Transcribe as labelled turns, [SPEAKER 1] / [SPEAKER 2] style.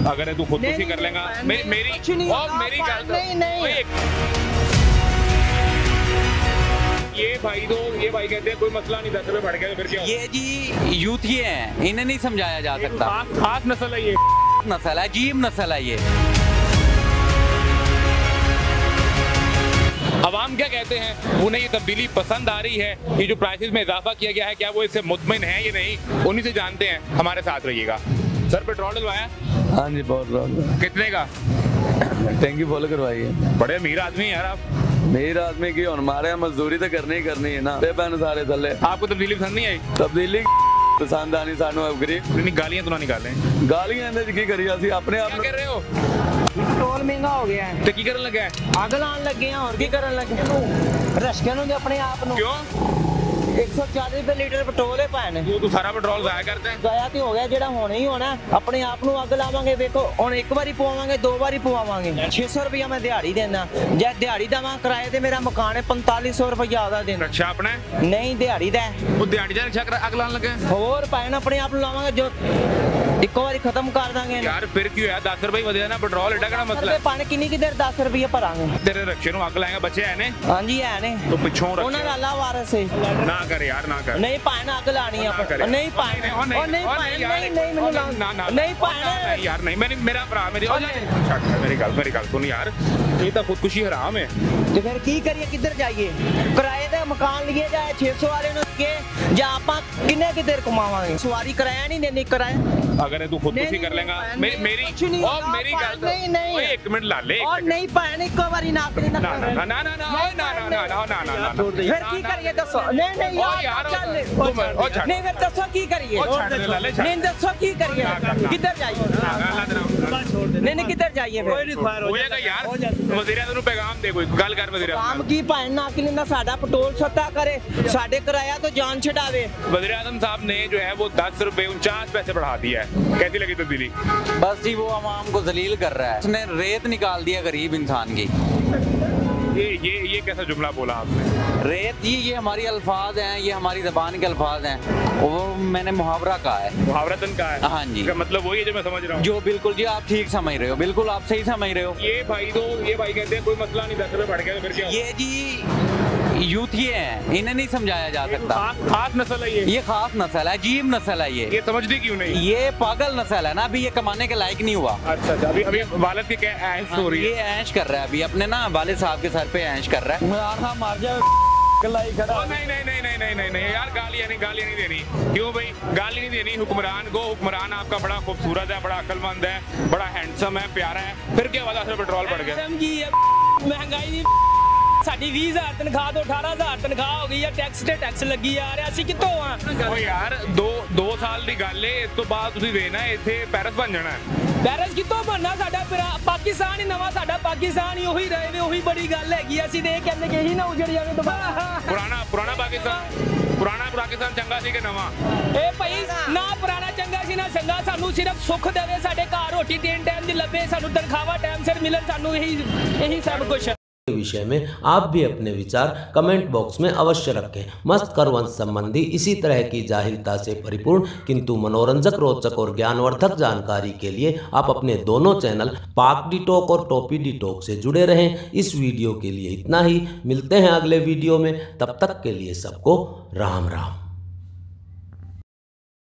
[SPEAKER 1] अगर तू खुदकुशी कर लेगा मेरी ये भाई कहते हैं कोई मसला नहीं, 10 रुपए बढ़ गया तो फिर क्या? ये
[SPEAKER 2] जी यूथ ही है, इन्हें नहीं समझाया जा सकता।
[SPEAKER 1] खास नस्ल है, ये
[SPEAKER 2] नस्ल है, अजीब नस्ल है ये।
[SPEAKER 1] अवाम क्या कहते हैं, उन्हें ये तब्दीली पसंद आ रही है, ये जो प्राइसेस में इजाफा किया गया है, क्या वो इससे मुतमिन है या नहीं, उन्हीं से जानते हैं। हमारे साथ रहिएगा। सर पेट्रोल डलवाया?
[SPEAKER 3] हाँ जी, बहुत।
[SPEAKER 1] कितने का?
[SPEAKER 3] टैंकी फुल करवाई है।
[SPEAKER 1] बड़े अमीर आदमी यार आप।
[SPEAKER 3] मेरे आदमी की और हमारे मजदूरी तो करनी ही करनी है ना, पैन सारे थले।
[SPEAKER 1] आपको तब्दीली पसंद नहीं आई?
[SPEAKER 3] तब्दीली पसंद आनी सानू गरीब।
[SPEAKER 1] गालियां तो ना निकालें,
[SPEAKER 3] गालियां की करिए असि अपने आप।
[SPEAKER 1] क्या कर रहे हो?
[SPEAKER 4] पेट्रोल महंगा हो गया है
[SPEAKER 1] तो की करन लगा है?
[SPEAKER 4] अग लान लगे हैं और की करन लगे रश्के नु अपने आप नु।
[SPEAKER 1] क्यों?
[SPEAKER 4] 140 रुपए लीटर पेट्रोल है पाने।
[SPEAKER 1] तू सारा पेट्रोल जाया करते हैं।
[SPEAKER 4] जाया तो हो गया, जेड़ा होना ही होना। अपने आप नु अग लावांगे, देखो हुन एक बारी पवावांगे, 2 बारी पवावांगे। 600 रुपया मैं दिहाड़ी देना, जे दिहाड़ी देवां किराए ते मेरा मकान है 4500 रुपया आधा दिन।
[SPEAKER 1] अच्छा अपने
[SPEAKER 4] नहीं दिहाड़ी दा
[SPEAKER 1] वो दिहाड़ी दा रक्षा अग लान लगे
[SPEAKER 4] और पाने अपने आप लावांगे, जो एक बारी खत्म कर देंगे
[SPEAKER 1] यार। फिर क्यों है 10 रुपए वधे ना पेट्रोल एडा कड़ा मसला है?
[SPEAKER 4] पानी किन्नी की देर 10 रुपये भरांगे।
[SPEAKER 1] तेरे रक्षे नु अग लाएगा बच्चे है ने?
[SPEAKER 4] हां जी है ने।
[SPEAKER 1] तो पिछों रख
[SPEAKER 4] उन्हां दा अल्लाह वारिस है।
[SPEAKER 1] ना कर यार, ना कर।
[SPEAKER 4] नहीं पाना अग लानी है, नहीं पाना और नहीं पाना, नहीं मैनू ना नहीं पाना
[SPEAKER 1] यार, नहीं मैंने मेरा भरा मेरी मेरी गल सुन यार, ये तो खुदकुशी हराम है।
[SPEAKER 4] तो फिर की करिए, किधर जाइए? किराए दा मकान लिए जाए 600 वाले नु के जा आपा किन्ने किधर कमावांगे? सवारी किराया नहीं देनी, किराया
[SPEAKER 1] अगर तू खुदकुशी कर लेगा मेरी गल नहीं एक मिनट ला ले
[SPEAKER 4] और नहीं पाने को बारी ना करी ना
[SPEAKER 1] ना
[SPEAKER 4] फिर की करिए दसो? नहीं यार नहीं फिर दसो की करिए? नहीं दसो की करिए, किधर जाइए? नहीं किधर जाइए?
[SPEAKER 1] होएगा यार, वज़ीर-ए-आज़म ਨੂੰ पैगाम दे, कोई गल कर वज़ीर-ए-आज़म
[SPEAKER 4] काम की पाए ना कि ना साडा पेट्रोल सस्ता करे, साडे किराया तो जान छड़ावे।
[SPEAKER 1] वज़ीर-ए-आज़म साहब ने जो है वो 10 रुपए 49 पैसे बढ़ा दिया है। कैसी लगी तब्दीली?
[SPEAKER 2] बस जी वो आवाम को जलील कर रहा है, उसने रेत निकाल दिया गरीब इंसान की।
[SPEAKER 1] ये कैसा जुमला बोला आपने?
[SPEAKER 2] रेत ये हमारी अल्फाज हैं, ये हमारी ज़बान के अल्फाज हैं, वो मैंने मुहावरा कहा है।
[SPEAKER 1] मुहावरतन कहा है?
[SPEAKER 2] हाँ जी।
[SPEAKER 1] मतलब वही है जो मैं समझ रहा हूँ।
[SPEAKER 2] जो बिल्कुल जी आप ठीक समझ रहे हो, बिल्कुल आप सही समझ रहे हो।
[SPEAKER 1] ये भाई कहते हैं कोई मसला नहीं, 10 रुपए बढ़ गया तो फिर क्या?
[SPEAKER 2] ये जी यूथ ही है, इन्हें नहीं समझाया जा सकता।
[SPEAKER 1] खास नस्ल है ये
[SPEAKER 2] खास नस्ल है, अजीब नस्ल है ये
[SPEAKER 1] समझती क्यों नहीं? ये
[SPEAKER 2] पागल नस्ल है ना, अभी ये कमाने के लायक नहीं हुआ।
[SPEAKER 1] अच्छा अभी वालिद की क्या ऐश हो रही है?
[SPEAKER 2] ये ऐश कर रहा है अभी अपने ना वालिद साहब के सर पे ऐश कर रहा है।
[SPEAKER 3] मार जाए
[SPEAKER 1] नहीं यार, गालियां नहीं देनी। क्यों भाई गाली नहीं देनी हुक्मरान को? हुक्मरान आपका बड़ा खूबसूरत है, बड़ा अक्लमंद है, बड़ा हैंडसम है, प्यारा है, फिर क्या वजह से पेट्रोल बढ़ गया?
[SPEAKER 4] महंगाई साडी 20,000 तनख्वाह तो 18,000 तनख्वाह हो गई है, टैक्स लगी आ रहा, ਅਸੀਂ ਕਿੱਥੋਂ ਆ?
[SPEAKER 1] ਓ यार 2 साल ਦੀ ਗੱਲ ਏ, ਇਸ ਤੋਂ ਬਾਅਦ ਤੁਸੀਂ ਵੇਖਣਾ ਇੱਥੇ ਪੈਰਿਸ ਬਣ ਜਾਣਾ।
[SPEAKER 4] ਪੈਰਿਸ ਕਿੱਥੋਂ ਬਣਨਾ? ਸਾਡਾ ਪਾਕਿਸਤਾਨ ਹੀ ਨਵਾਂ, ਸਾਡਾ ਪਾਕਿਸਤਾਨ ਹੀ ਉਹੀ ਰਹੇ ਵੇ, ਉਹੀ ਬੜੀ ਗੱਲ ਹੈਗੀ। ਅਸੀਂ ਤੇ ਇਹ ਕਹਿੰਦੇ ਕਿ ਇਹੀ ਨਾ ਉਜੜ ਜਾਵੇ ਦੁਬਾਰਾ।
[SPEAKER 1] ਪੁਰਾਣਾ ਪਾਕਿਸਤਾਨ ਚੰਗਾ ਸੀ ਕਿ ਨਵਾਂ?
[SPEAKER 4] ਇਹ ਭਾਈ ਨਾ ਪੁਰਾਣਾ ਚੰਗਾ ਸੀ ਨਾ ਚੰਗਾ, ਸਾਨੂੰ ਸਿਰਫ ਸੁੱਖ ਦੇਵੇ, ਸਾਡੇ ਘਰ ਰੋਟੀ 3 ਟਾਈਮ ਦੀ ਲੱਭੇ, ਸਾਨੂੰ ਤਨਖਾਹਾਂ ਟਾਈਮ ਸਿਰ ਮਿਲਣ, ਸਾਨੂੰ ਇਹੀ ਸਭ ਕੁਝ।
[SPEAKER 5] विषय में आप भी अपने विचार कमेंट बॉक्स में अवश्य रखें। मस्त करवंश संबंधी इसी तरह की जाहिरता से परिपूर्ण किंतु मनोरंजक, रोचक और ज्ञानवर्धक जानकारी के लिए आप अपने दोनों चैनल पाक डी टॉक और टॉपी डी टॉक से जुड़े रहें। इस वीडियो के लिए इतना ही, मिलते हैं अगले वीडियो में, तब तक के लिए सबको राम राम।